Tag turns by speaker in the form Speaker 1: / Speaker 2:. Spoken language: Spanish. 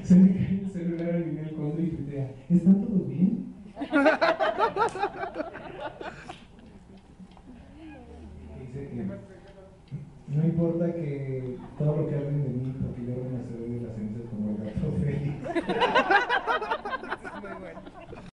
Speaker 1: Se me cae el celular a Ninel Conde y tuitea, ¿está todo bien? Dice que no importa que todo lo que hablen de mí, porque yo renaceré de las cenizas como el gato Félix.